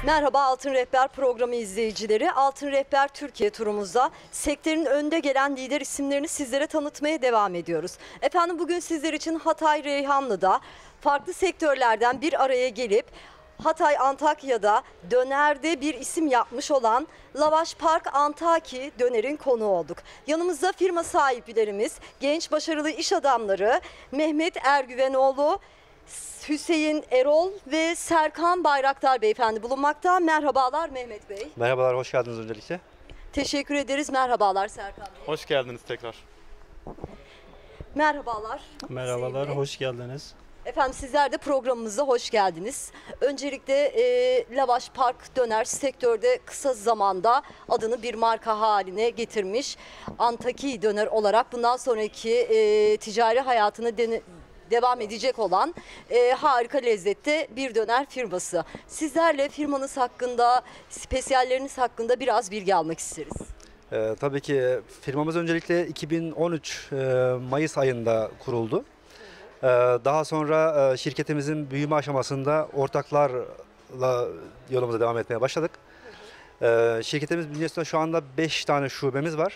Merhaba Altın Rehber programı izleyicileri. Altın Rehber Türkiye turumuzda sektörün önde gelen lider isimlerini sizlere tanıtmaya devam ediyoruz. Efendim bugün sizler için Hatay Reyhanlı'da farklı sektörlerden bir araya gelip Hatay Antakya'da dönerde bir isim yapmış olan Lavaş Park Antaki Döner'in konuğu olduk. Yanımızda firma sahiplerimiz, genç başarılı iş adamları Mehmet Ergüvenoğlu, Hüseyin Erol ve Serkan Bayraktar beyefendi bulunmakta. Merhabalar Mehmet Bey. Merhabalar, hoş geldiniz öncelikle. Teşekkür ederiz. Merhabalar Serkan Bey. Hoş geldiniz tekrar. Merhabalar. Merhabalar, hoş geldiniz. Efendim sizler de programımıza hoş geldiniz. Öncelikle Lavaş Park Döner sektörde kısa zamanda adını bir marka haline getirmiş. Antaki Döner olarak bundan sonraki ticari hayatını devam edecek olan harika lezzette bir döner firması. Sizlerle firmanız hakkında, spesiyalleriniz hakkında biraz bilgi almak isteriz. Tabii ki firmamız öncelikle 2013 Mayıs ayında kuruldu. Daha sonra şirketimizin büyüme aşamasında ortaklarla yolumuza devam etmeye başladık. Şirketimiz bünyesinde şu anda 5 tane şubemiz var.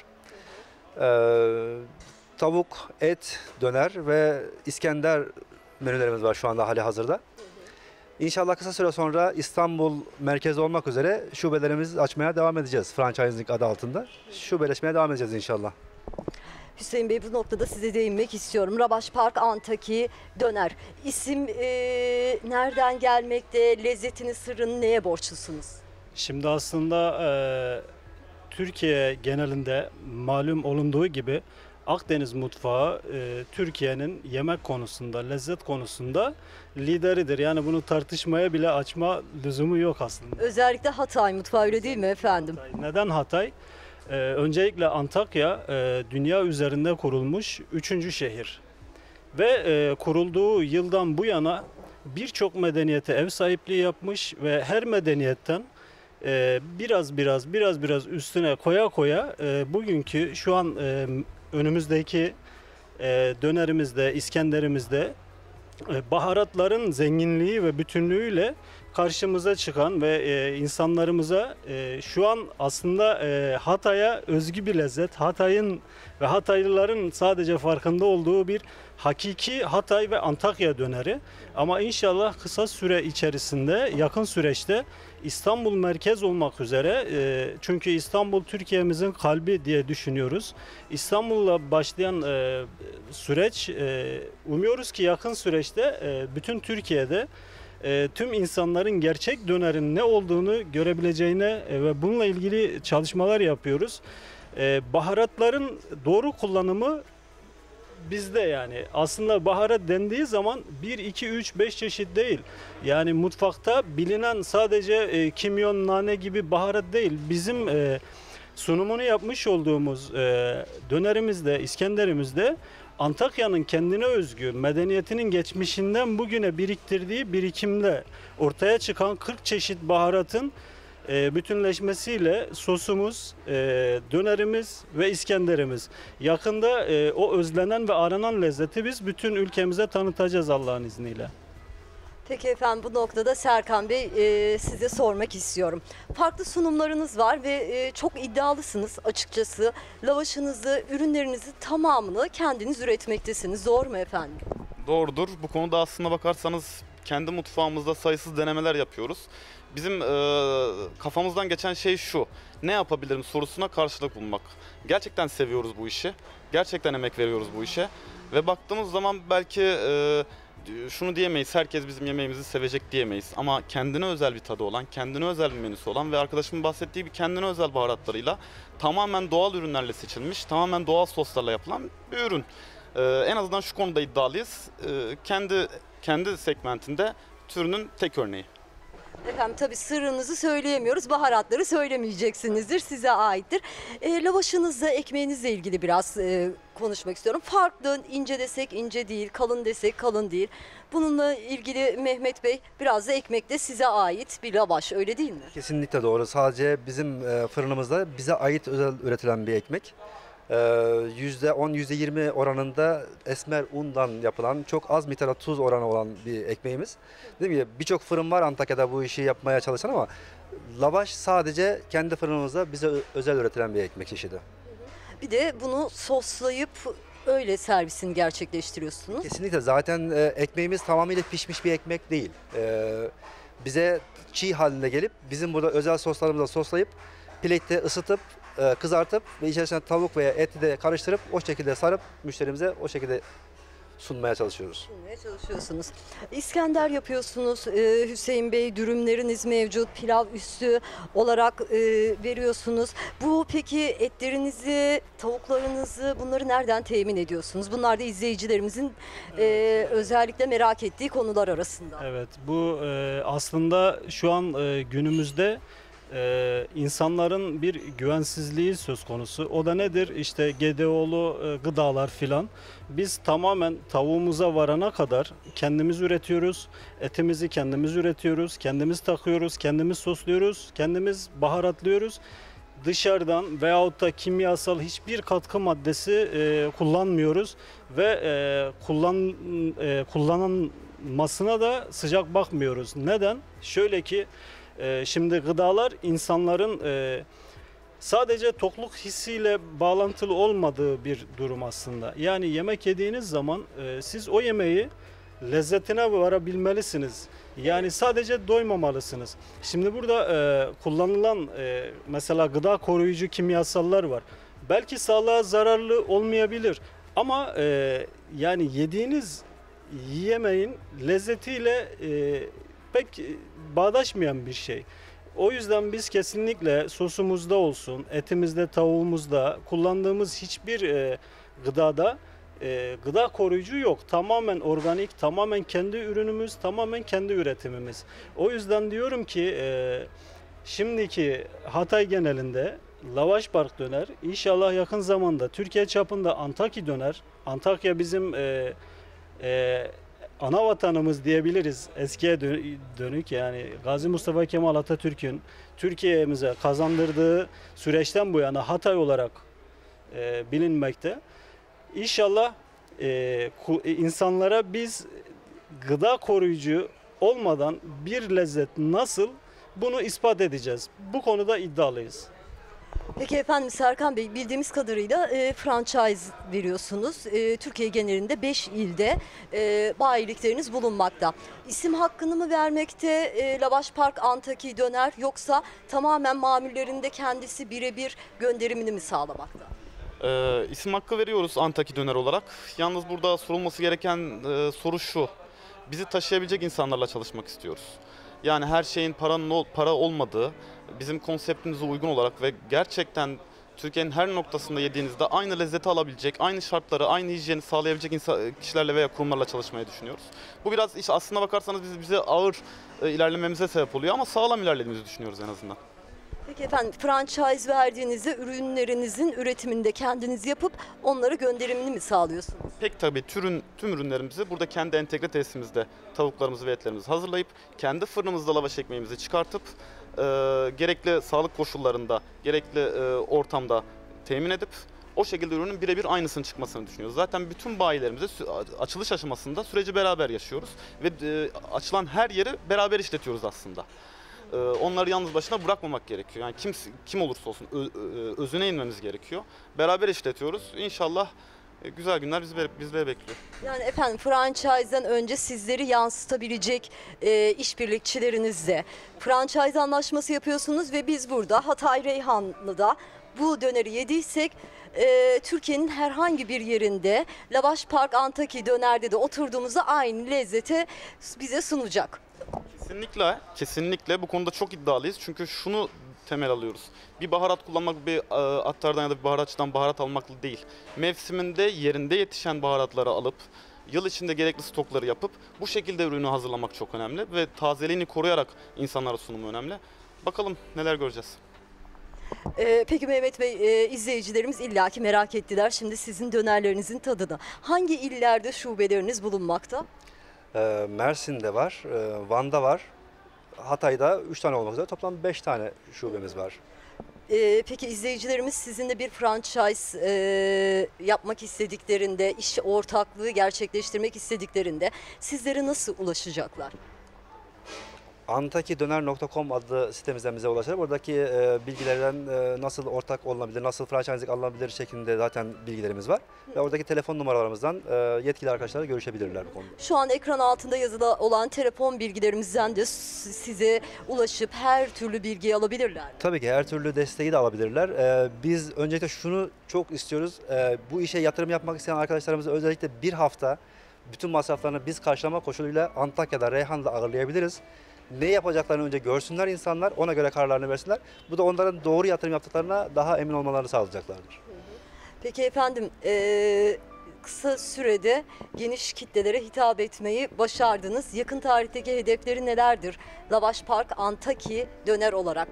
Tavuk, et, döner ve İskender menülerimiz var şu anda hali hazırda. İnşallah kısa süre sonra İstanbul merkezi olmak üzere şubelerimizi açmaya devam edeceğiz. Franchising adı altında. Şubeleşmeye devam edeceğiz inşallah. Hüseyin Bey, bu noktada size değinmek istiyorum. Lavaş Park Antaki Döner. İsim nereden gelmekte, lezzetinin sırrını neye borçlusunuz? Şimdi aslında Türkiye genelinde malum olunduğu gibi Akdeniz mutfağı Türkiye'nin yemek konusunda, lezzet konusunda lideridir. Yani bunu tartışmaya bile açma lüzumu yok aslında. Özellikle Hatay mutfağı, öyle değil mi efendim? Neden Hatay? Öncelikle Antakya dünya üzerinde kurulmuş 3. şehir. Ve kurulduğu yıldan bu yana birçok medeniyete ev sahipliği yapmış ve her medeniyetten biraz üstüne koya koya bugünkü şu an önümüzdeki dönerimizde, İskenderimizde baharatların zenginliği ve bütünlüğüyle karşımıza çıkan ve insanlarımıza şu an aslında Hatay'a özgü bir lezzet, Hatay'ın ve Hataylıların sadece farkında olduğu bir hakiki Hatay ve Antakya döneri. Ama inşallah kısa süre içerisinde, yakın süreçte İstanbul merkez olmak üzere, çünkü İstanbul Türkiye'mizin kalbi diye düşünüyoruz. İstanbul'la başlayan süreç, umuyoruz ki yakın süreçte bütün Türkiye'de tüm insanların gerçek dönerin ne olduğunu görebileceğine ve bununla ilgili çalışmalar yapıyoruz. Baharatların doğru kullanımı bizde yani. Aslında baharat dendiği zaman 1, 2, 3, 5 çeşit değil. Yani mutfakta bilinen sadece kimyon, nane gibi baharat değil. Bizim sunumunu yapmış olduğumuz dönerimizde, İskenderimizde Antakya'nın kendine özgü medeniyetinin geçmişinden bugüne biriktirdiği birikimle ortaya çıkan 40 çeşit baharatın bütünleşmesiyle sosumuz, dönerimiz ve İskenderimiz. Yakında o özlenen ve aranan lezzeti biz bütün ülkemize tanıtacağız Allah'ın izniyle. Peki efendim, bu noktada Serkan Bey size sormak istiyorum. Farklı sunumlarınız var ve çok iddialısınız açıkçası. Lavaşınızı, ürünlerinizi tamamını kendiniz üretmektesiniz. Doğru mu efendim? Doğrudur. Bu konuda aslına bakarsanız kendi mutfağımızda sayısız denemeler yapıyoruz. Bizim kafamızdan geçen şey şu: ne yapabilirim sorusuna karşılık bulmak. Gerçekten seviyoruz bu işi. Gerçekten emek veriyoruz bu işe. Ve baktığımız zaman belki şunu diyemeyiz, herkes bizim yemeğimizi sevecek diyemeyiz. Ama kendine özel bir tadı olan, kendine özel bir menüsü olan ve arkadaşımın bahsettiği gibi kendine özel baharatlarıyla tamamen doğal ürünlerle seçilmiş, tamamen doğal soslarla yapılan bir ürün. En azından şu konuda iddialıyız. Kendi segmentinde türünün tek örneği. Efendim tabii sırrınızı söyleyemiyoruz. Baharatları söylemeyeceksinizdir. Size aittir. Lavaşınızla, ekmeğinizle ilgili biraz konuşmak istiyorum. Farklı, ince desek ince değil, kalın desek kalın değil. Bununla ilgili Mehmet Bey, biraz da ekmek de size ait bir lavaş, öyle değil mi? Kesinlikle doğru. Sadece bizim fırınımızda bize ait özel üretilen bir ekmek. %10, %20 oranında esmer undan yapılan çok az miktarda tuz oranı olan bir ekmeğimiz. Dediğim gibi birçok fırın var Antakya'da bu işi yapmaya çalışan ama lavaş sadece kendi fırınımızda bize özel üretilen bir ekmek çeşidi. Bir de bunu soslayıp öyle servisini gerçekleştiriyorsunuz. Kesinlikle zaten ekmeğimiz tamamıyla pişmiş bir ekmek değil. Bize çiğ halinde gelip bizim burada özel soslarımızla soslayıp plate'te ısıtıp kızartıp ve içerisine tavuk veya eti de karıştırıp o şekilde sarıp müşterimize o şekilde sunmaya çalışıyoruz. Sunmaya çalışıyorsunuz. İskender yapıyorsunuz. Hüseyin Bey, dürümleriniz mevcut. Pilav üstü olarak veriyorsunuz. Bu peki etlerinizi, tavuklarınızı bunları nereden temin ediyorsunuz? Bunlar da izleyicilerimizin özellikle merak ettiği konular arasında. Evet, bu aslında şu an günümüzde insanların bir güvensizliği söz konusu. O da nedir? İşte GDO'lu gıdalar filan. Biz tamamen tavuğumuza varana kadar kendimiz üretiyoruz. Etimizi kendimiz üretiyoruz. Kendimiz takıyoruz. Kendimiz sosluyoruz. Kendimiz baharatlıyoruz. Dışarıdan veyahut da kimyasal hiçbir katkı maddesi kullanmıyoruz ve kullanılmasına da sıcak bakmıyoruz. Neden? Şöyle ki şimdi gıdalar insanların sadece tokluk hissiyle bağlantılı olmadığı bir durum aslında. Yani yemek yediğiniz zaman siz o yemeği lezzetine varabilmelisiniz. Yani sadece doymamalısınız. Şimdi burada kullanılan mesela gıda koruyucu kimyasallar var. Belki sağlığa zararlı olmayabilir ama yani yediğiniz yemeğin lezzetiyle pek bağdaşmayan bir şey. O yüzden biz kesinlikle sosumuzda olsun, etimizde, tavuğumuzda kullandığımız hiçbir gıdada gıda koruyucu yok. Tamamen organik, tamamen kendi ürünümüz, tamamen kendi üretimimiz. O yüzden diyorum ki şimdiki Hatay genelinde Lavaş Park döner. İnşallah yakın zamanda Türkiye çapında Antakya döner. Antakya bizim ana vatanımız diyebiliriz. Eskiye dönük yani Gazi Mustafa Kemal Atatürk'ün Türkiye'mize kazandırdığı süreçten bu yana Hatay olarak bilinmekte. İnşallah insanlara biz gıda koruyucu olmadan bir lezzet nasıl bunu ispat edeceğiz. Bu konuda iddialıyız. Peki efendim Serkan Bey, bildiğimiz kadarıyla franchise veriyorsunuz. Türkiye genelinde 5 ilde bayilikleriniz bulunmakta. İsim hakkını mı vermekte Lavaş Park Antakya döner, yoksa tamamen mamullerinde kendisi birebir gönderimini mi sağlamakta? İsim hakkı veriyoruz Antakya döner olarak. Yalnız burada sorulması gereken soru şu. Bizi taşıyabilecek insanlarla çalışmak istiyoruz. Yani her şeyin para olmadığı, bizim konseptimize uygun olarak ve gerçekten Türkiye'nin her noktasında yediğinizde aynı lezzeti alabilecek, aynı şartları, aynı hijyeni sağlayabilecek kişilerle veya kurumlarla çalışmayı düşünüyoruz. Bu biraz iş aslına bakarsanız bize ağır ilerlememize sebep oluyor ama sağlam ilerlediğimizi düşünüyoruz en azından. Peki efendim, franchise verdiğinizde ürünlerinizin üretimini de kendiniz yapıp onlara gönderimini mi sağlıyorsunuz? Pek tabii tüm ürünlerimizi burada kendi entegre tesisimizde tavuklarımızı ve etlerimizi hazırlayıp kendi fırınımızda lavaş ekmeğimizi çıkartıp gerekli sağlık koşullarında, gerekli ortamda temin edip o şekilde ürünün birebir aynısının çıkmasını düşünüyoruz. Zaten bütün bayilerimizde açılış aşamasında süreci beraber yaşıyoruz ve açılan her yeri beraber işletiyoruz aslında. Onları yalnız başına bırakmamak gerekiyor. Yani kim olursa olsun özüne inmemiz gerekiyor. Beraber işletiyoruz. İnşallah güzel günler bizleri bekliyor. Yani efendim, franchise'den önce sizleri yansıtabilecek işbirlikçilerinizle franchise anlaşması yapıyorsunuz ve biz burada Hatay Reyhanlı'da bu döneri yediysek Türkiye'nin herhangi bir yerinde Lavaş Park Antakya dönerde de oturduğumuzda aynı lezzeti bize sunacak. Kesinlikle bu konuda çok iddialıyız. Çünkü şunu temel alıyoruz. Bir baharat kullanmak bir attardan ya da bir baharatçıdan baharat almakla değil. Mevsiminde yerinde yetişen baharatları alıp yıl içinde gerekli stokları yapıp bu şekilde ürünü hazırlamak çok önemli ve tazeliğini koruyarak insanlara sunumu önemli. Bakalım neler göreceğiz. Peki Mehmet Bey, izleyicilerimiz illaki merak ettiler şimdi sizin dönerlerinizin tadını. Hangi illerde şubeleriniz bulunmakta? Mersin'de var, Van'da var, Hatay'da 3 tane olmak üzere toplam 5 tane şubemiz var. Peki izleyicilerimiz sizinle bir franchise yapmak istediklerinde, iş ortaklığı gerçekleştirmek istediklerinde sizlere nasıl ulaşacaklar? Antakidöner.com adlı sitemizden bize ulaşır. Buradaki bilgilerden nasıl ortak olunabilir, nasıl franchising alınabilir şeklinde zaten bilgilerimiz var. Ve oradaki telefon numaralarımızdan yetkili arkadaşlarla görüşebilirler bu konuda. Şu an ekran altında yazılı olan telefon bilgilerimizden de size ulaşıp her türlü bilgiyi alabilirler. Tabii ki her türlü desteği de alabilirler. Biz öncelikle şunu çok istiyoruz. Bu işe yatırım yapmak isteyen arkadaşlarımızı özellikle bir hafta bütün masraflarını biz karşılama koşuluyla Antakya'da, Reyhan'da ağırlayabiliriz. Ne yapacaklarını önce görsünler insanlar, ona göre kararlarını versinler. Bu da onların doğru yatırım yaptıklarına daha emin olmalarını sağlayacaklardır. Peki efendim, kısa sürede geniş kitlelere hitap etmeyi başardınız. Yakın tarihteki hedefleri nelerdir? Lavaş Park Antaki döner olarak.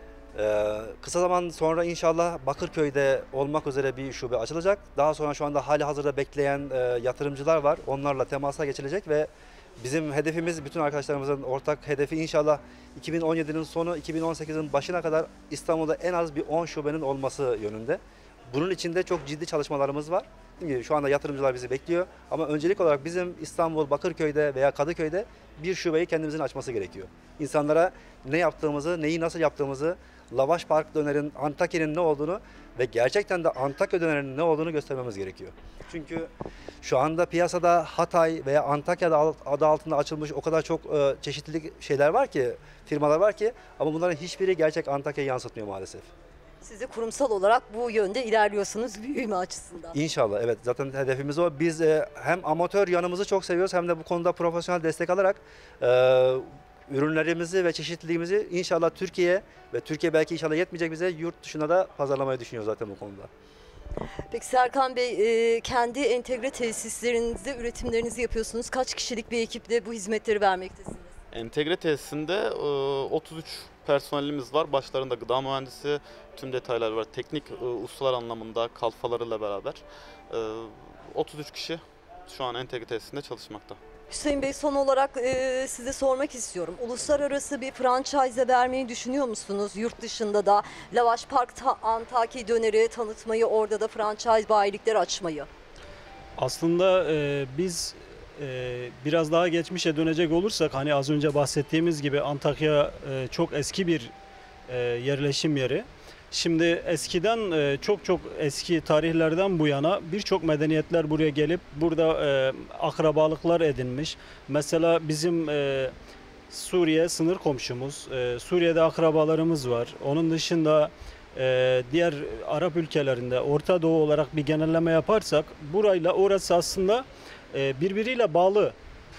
Kısa zaman sonra inşallah Bakırköy'de olmak üzere bir şube açılacak. Daha sonra şu anda hali hazırda bekleyen yatırımcılar var. Onlarla temasa geçilecek ve bizim hedefimiz, bütün arkadaşlarımızın ortak hedefi inşallah 2017'nin sonu 2018'in başına kadar İstanbul'da en az bir 10 şubenin olması yönünde. Bunun için de çok ciddi çalışmalarımız var. Çünkü şu anda yatırımcılar bizi bekliyor. Ama öncelik olarak bizim İstanbul, Bakırköy'de veya Kadıköy'de bir şubeyi kendimizin açması gerekiyor. İnsanlara ne yaptığımızı, neyi nasıl yaptığımızı, Lavaş Park dönerin, Antakya'nın ne olduğunu ve gerçekten de Antakya dönerinin ne olduğunu göstermemiz gerekiyor. Çünkü şu anda piyasada Hatay veya Antakya'da adı altında açılmış o kadar çok çeşitlilik şeyler var ki, firmalar var ki ama bunların hiçbiri gerçek Antakya'yı yansıtmıyor maalesef. Siz de kurumsal olarak bu yönde ilerliyorsunuz büyüme açısından. İnşallah, evet, zaten hedefimiz o. Biz hem amatör yanımızı çok seviyoruz hem de bu konuda profesyonel destek alarak ürünlerimizi ve çeşitliliğimizi inşallah Türkiye ve Türkiye belki inşallah yetmeyecek bize, yurt dışına da pazarlamayı düşünüyoruz zaten bu konuda. Peki Serkan Bey, kendi entegre tesislerinizde üretimlerinizi yapıyorsunuz. Kaç kişilik bir ekiple bu hizmetleri vermektesiniz? Entegre tesisinde 33 personelimiz var. Başlarında gıda mühendisi, tüm detaylar var. Teknik ustalar anlamında kalfalarıyla beraber 33 kişi şu an entegre tesisinde çalışmakta. Hüseyin Bey, son olarak size sormak istiyorum. Uluslararası bir franchise vermeyi düşünüyor musunuz? Yurt dışında da Lavaş Park Antaki döneri tanıtmayı, orada da franchise bayilikleri açmayı. Aslında biz biraz daha geçmişe dönecek olursak, hani az önce bahsettiğimiz gibi Antakya çok eski bir yerleşim yeri. Şimdi eskiden çok eski tarihlerden bu yana birçok medeniyetler buraya gelip burada akrabalıklar edinmiş. Mesela bizim Suriye sınır komşumuz, Suriye'de akrabalarımız var. Onun dışında diğer Arap ülkelerinde, Orta Doğu olarak bir genelleme yaparsak burayla orası aslında birbiriyle bağlı.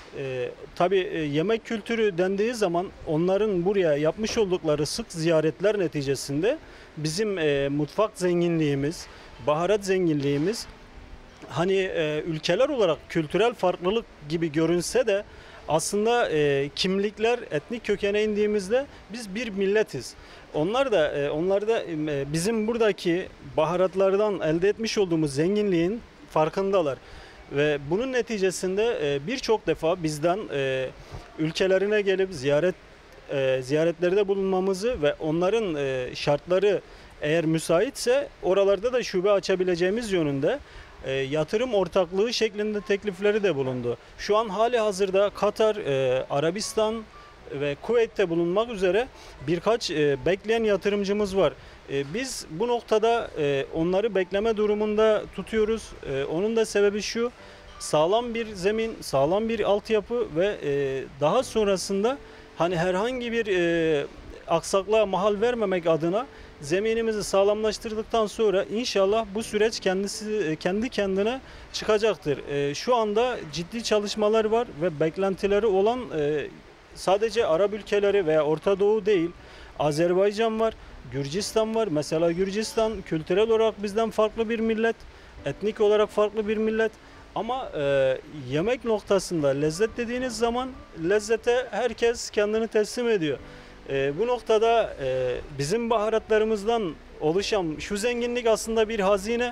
Tabii yemek kültürü dendiği zaman onların buraya yapmış oldukları sık ziyaretler neticesinde bizim mutfak zenginliğimiz, baharat zenginliğimiz hani ülkeler olarak kültürel farklılık gibi görünse de aslında kimlikler, etnik kökene indiğimizde biz bir milletiz. Onlar da bizim buradaki baharatlardan elde etmiş olduğumuz zenginliğin farkındalar. Ve bunun neticesinde birçok defa bizden ülkelerine gelip ziyaretlerde bulunmamızı ve onların şartları eğer müsaitse oralarda da şube açabileceğimiz yönünde yatırım ortaklığı şeklinde teklifleri de bulundu. Şu an hali hazırda Katar, Arabistan ve Kuveyt'te bulunmak üzere birkaç bekleyen yatırımcımız var. Biz bu noktada onları bekleme durumunda tutuyoruz. Onun da sebebi şu: sağlam bir zemin, sağlam bir altyapı ve daha sonrasında hani herhangi bir aksaklığa mahal vermemek adına zeminimizi sağlamlaştırdıktan sonra inşallah bu süreç kendi kendine çıkacaktır. Şu anda ciddi çalışmalar var ve beklentileri olan sadece Arap ülkeleri veya Orta Doğu değil, Azerbaycan var, Gürcistan var. Mesela Gürcistan kültürel olarak bizden farklı bir millet, etnik olarak farklı bir millet. Ama yemek noktasında lezzet dediğiniz zaman lezzete herkes kendini teslim ediyor. Bu noktada bizim baharatlarımızdan oluşan şu zenginlik aslında bir hazine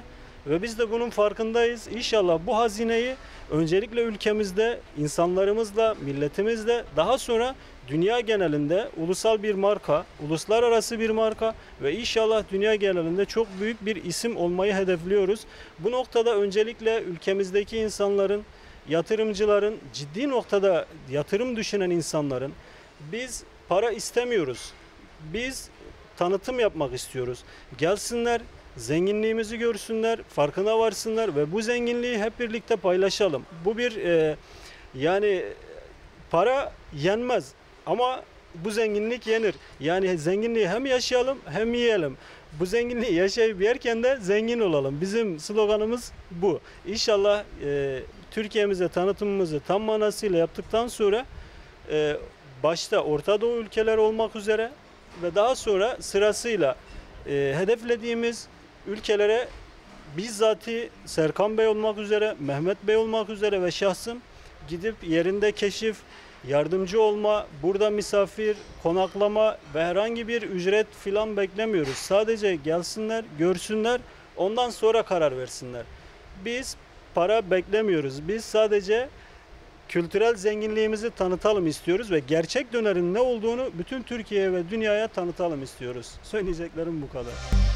ve biz de bunun farkındayız. İnşallah bu hazineyi öncelikle ülkemizde, insanlarımızla, milletimizle, daha sonra dünya genelinde ulusal bir marka, uluslararası bir marka ve inşallah dünya genelinde çok büyük bir isim olmayı hedefliyoruz. Bu noktada öncelikle ülkemizdeki insanların, yatırımcıların, ciddi noktada yatırım düşünen insanların, biz para istemiyoruz. Biz tanıtım yapmak istiyoruz. Gelsinler, zenginliğimizi görsünler, farkına varsınlar ve bu zenginliği hep birlikte paylaşalım. Bu bir yani para yenmez ama bu zenginlik yenir. Yani zenginliği hem yaşayalım hem yiyelim. Bu zenginliği yaşayıp yerken de zengin olalım. Bizim sloganımız bu. İnşallah Türkiye'mize tanıtımımızı tam manasıyla yaptıktan sonra başta Orta Doğu ülkeleri olmak üzere ve daha sonra sırasıyla hedeflediğimiz ülkelere bizzati Serkan Bey olmak üzere, Mehmet Bey olmak üzere ve şahsım gidip yerinde keşif, yardımcı olma, burada misafir, konaklama ve herhangi bir ücret filan beklemiyoruz. Sadece gelsinler, görsünler, ondan sonra karar versinler. Biz para beklemiyoruz. Biz sadece kültürel zenginliğimizi tanıtalım istiyoruz ve gerçek dönerin ne olduğunu bütün Türkiye'ye ve dünyaya tanıtalım istiyoruz. Söyleyeceklerim bu kadar.